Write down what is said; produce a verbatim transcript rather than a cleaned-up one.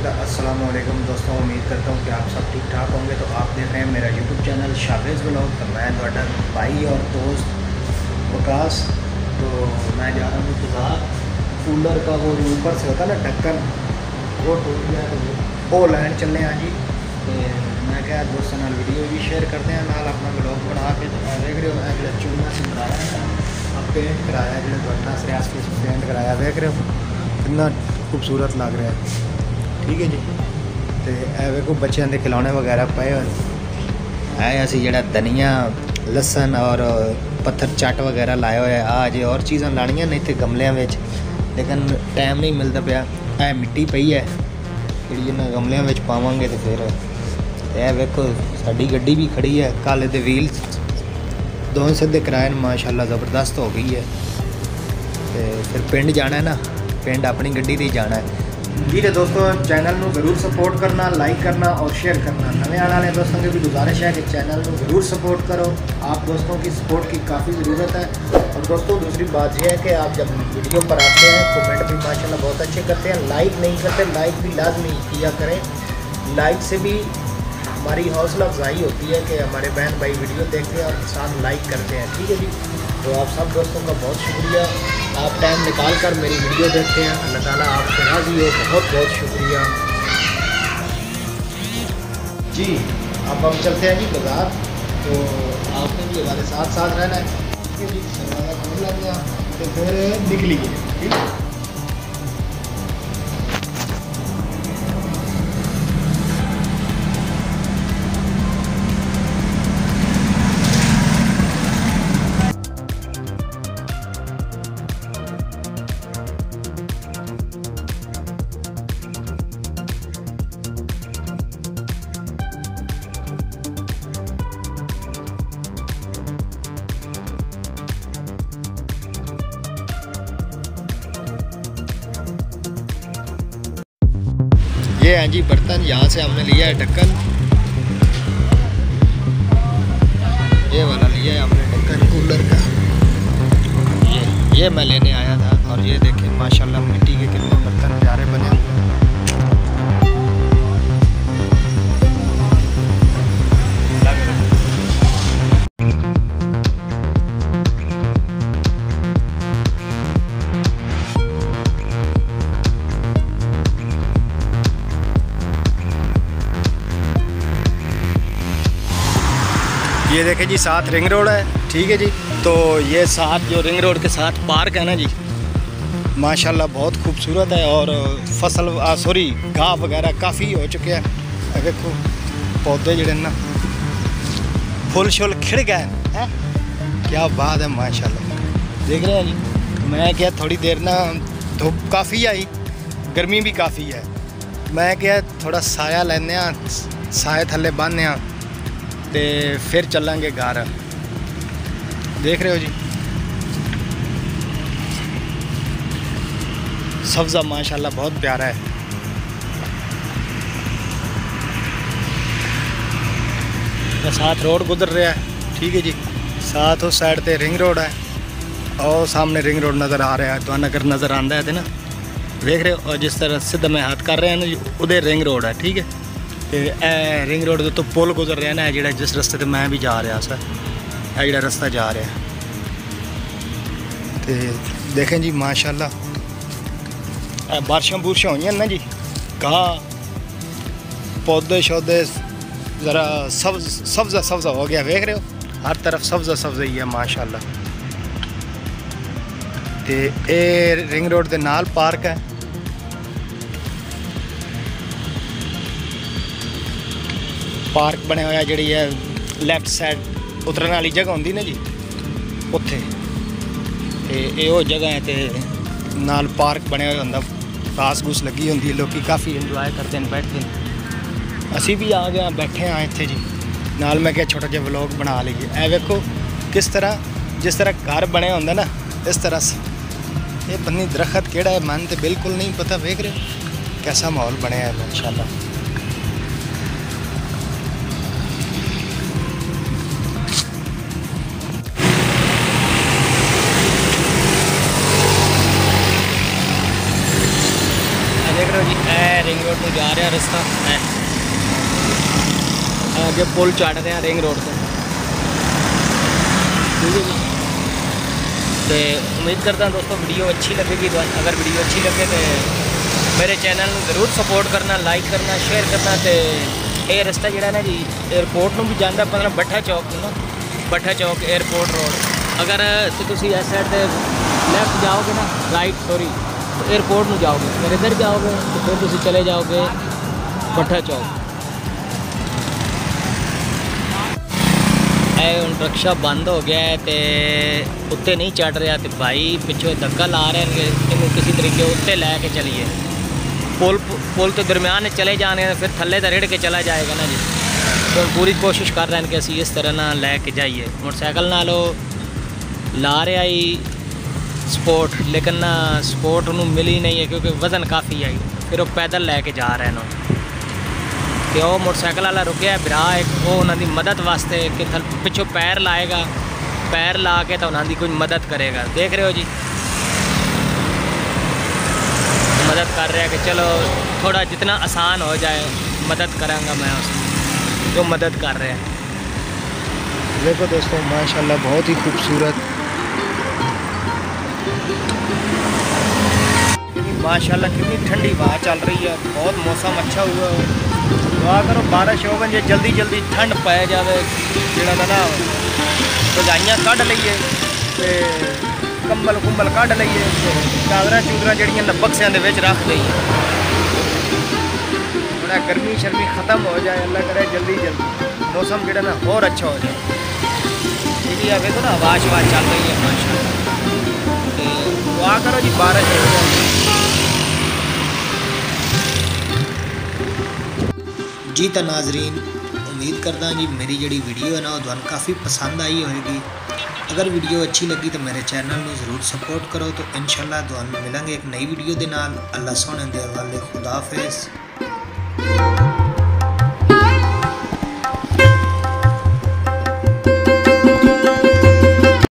अस्सलाम वालेकुम दोस्तों, उम्मीद करता हूँ कि आप सब ठीक ठाक होंगे। तो आप देख रहे हैं मेरा यूट्यूब चैनल शाबरेज़ व्लॉग। तो मैं ਤੁਹਾਡਾ भाई और दोस्त वकास। तो मैं जा रहा हूँ बाज़ार। कूलर का वो ऊपर से होता है ना ढक्कन, वो टूट गया तो वो लैंड चलने आ जी। तो मैं क्या दोस्तों नाल वीडियो भी शेयर करते हैं, नाल अपना व्लॉग बना के देख रहे हो। अगले चूना से बनाया है, अब पेंट कराया जो बढ़ना से आस पास पेंट कराया, देख रहे हो कितना खूबसूरत लग रहा है। ठीक है जी। तो ए वेखो बच्चों के खिलौने वगैरह पे है। असी जड़ा धनिया लसन और पत्थर चट वगैरह लाए हुए आज और चीज़ा लानिया नहीं थे गमलियां में, लेकिन टाइम नहीं मिलता पाया। ए मिट्टी पई है जी इन्हें गमलियां में पावांगे तो फिर ए वेखो साड़ी गड्डी भी खड़ी है, काले दे व्हील दोनों सीधे कराए माशाल्लाह ज़बरदस्त हो गई है। तो फिर पिंड जाना है ना, पिंड अपनी गड्डी से ही जाना है जी। तो दोस्तों चैनल में ज़रूर सपोर्ट करना, लाइक करना और शेयर करना। नवे आने वाले दोस्तों की भी गुजारिश है कि चैनल में ज़रूर सपोर्ट करो। आप दोस्तों की सपोर्ट की काफ़ी ज़रूरत है। और दोस्तों दूसरी बात यह है कि आप जब वीडियो पर आते हैं कमेंट भी माशाल्लाह बहुत अच्छे करते हैं, लाइक नहीं करते, लाइक भी लाजमी किया करें। लाइक से भी हमारी हौसला अफजाई होती है कि हमारे बहन भाई वीडियो देखते हैं और साथ लाइक करते हैं। ठीक है जी। तो आप सब दोस्तों का बहुत शुक्रिया, आप टाइम निकाल कर मेरी वीडियो देखते हैं। अल्लाह ताला आपसे राज़ी हो, बहुत बहुत शुक्रिया जी। अब हम चलते हैं जी बाज़ार। तो आपने भी हमारे साथ साथ रहना है। ठीक है जी। सरवाना खोल लेंगे आप तो फिर निकलिए। ठीक है। ये है जी बर्तन, यहाँ से हमने लिया है ढक्कन, ये वाला लिया है हमने ढक्कन कूलर का। ये ये मैं लेने आया था और ये देखें माशाल्लाह मिट्टी के कितने बर्तन प्यारे बने हुए हैं। ये देखें जी साथ रिंग रोड है। ठीक है जी। तो ये साथ जो रिंग रोड के साथ पार्क है ना जी, माशाल्लाह बहुत खूबसूरत है। और फसल सॉरी घास वगैरह काफ़ी हो चुके हैं। देखो पौधे जड़े ना फुल शुल खिड़ गए हैं, क्या बात है माशाल्लाह। देख रहे हैं जी। मैं क्या थोड़ी देर ना धूप काफ़ी आई, गर्मी भी काफ़ी है। मैं क्या थोड़ा साया लेने साए थले बहने ते फिर चलेंगे घर। देख रहे हो जी सब्ज़ा माशाल्लाह बहुत प्यारा है। साथ रोड गुजर रहा है। ठीक है जी। साथ उस साइड पे रिंग रोड है और सामने रिंग रोड नज़र आ रहा है, तो नगर नज़र आता है ना, देख रहे हो। और जिस तरह सीधा मैं हाथ कर रहे हैं ना जी, उधर रिंग रोड है। ठीक है। तो ए रिंग रोड तो पुल गुजर रहा है ना, जो जिस रस्ते से मैं भी जा रहा सर, है जो रास्ता जा रहा है। तो देखें जी माशाल्लाह बारिशां बुरशां हुई ना जी, घाह पौधे शौधे ज़रा सब्ज सब्ज़ा सब्ज़ा हो गया। देख रहे हो हर तरफ सब्ज़ा सब्ज़ा ही है माशाल्लाह। तो ये रिंग रोड के नाल पार्क है। पार्क बने हुए जी है लैफ्ट साइड उतरने वाली जगह होंगी ना जी, उत्थे ये वो जगह है। तो नाल पार्क बने हुए होंगे, घास घूस लगी होंगी है, लोग काफ़ी इंजॉय करते हैं, बैठते हैं। असी भी आ गए बैठे हाँ इतने जी। नाल मैं क्या छोटा जिहा व्लॉग बना लीजिए। ए वेखो किस तरह जिस तरह घर बने होंगे ना, इस तरह से ये बन्नी दरख्त केड़ा है मन तो बिल्कुल नहीं पता। देख रहे हो कैसा माहौल बनया है माशाल्लाह। देख रहे हो जी, ए रिंग रोड में जा रहा रास्ता, अगे पुल चढ़ रहे हैं रिंग रोड से, ठीक है जी। तो उम्मीद करता हूँ दोस्तों वीडियो अच्छी लगेगी। तो अगर वीडियो अच्छी लगे तो मेरे चैनल में ज़रूर सपोर्ट करना, लाइक करना, शेयर करना। तो ये रास्ता जोड़ा ना जी एयरपोर्ट में भी जाता, पता भट्ठा चौक ना, भट्ठा चौक एयरपोर्ट रोड। अगर तो तुम इस साइड से लैफ्ट जाओगे ना, राइट सॉरी, तो एयरपोर्ट में जाओगे। अगर इधर जाओगे तो फिर तुम चले जाओगे भट्ठा चौक। हम रक्षा बंद हो गया है तो उत्ते नहीं चढ़ रहा, तो भाई पिछों धक्का ला रहे हैं कि इन्हों किसी तरीके उत्ते लैके चलिए। पुल पुल तो दरम्यान चले जाने, फिर थल्ले तो रेड़ के चला जाएगा ना जी। तो पूरी कोशिश कर रहे हैं कि असी इस तरह ना लैके जाइए। मोटरसाइकिल नालो ला रहा ही सपोर्ट, लेकिन ना सपोर्ट उन्होंने मिली नहीं है क्योंकि वज़न काफ़ी आई। फिर वो पैदल लैके जा रहे हैं। तो वह मोटरसाइकिल वाला रुकया बिरा एक, वो उन्होंने मदद वास्ते कि थल पिछों पैर लाएगा, पैर ला के तो उन्होंने कोई मदद करेगा। देख रहे हो जी, मदद कर रहा है कि चलो थोड़ा जितना आसान हो जाए मदद करांगा मैं उसकी, जो मदद कर रहे हैं। देखो दोस्तों माशाल्लाह बहुत ही खूबसूरत, माशाल्लाह कितनी ठंडी हवा चल रही है, बहुत मौसम अच्छा हुआ है। दुआ करो बारिश हो गई, जल्दी जल्दी ठंड पै जाए, जोड़ा ना रजाइयाँ कढ़ लीए, कंबल कुंबल कढ़ लीए, चादर चूदर जड़ियाँ बक्सियां दे विच रख दईए, थोड़ा गर्मी शर्मी ख़त्म हो जाए। अल्लाह करे जल्दी जल्दी मौसम जोड़ा ना और अच्छा हो जाए। ये देखो ना आवाज़ आवाज़ चल रही है माशाल्लाह। दुआ करो जी बारिश हो जाए। जी तो नाजरीन उम्मीद करदा जी मेरी जी वीडियो है ना वो काफ़ी पसंद आई होगी। अगर वीडियो अच्छी लगी तो मेरे चैनल में ज़रूर सपोर्ट करो। तो इंशाल्लाह तुहानू मिलेंगे एक नई वीडियो के नाल। अल्लाह सोहने दे हवाले, खुदा हाफिज़।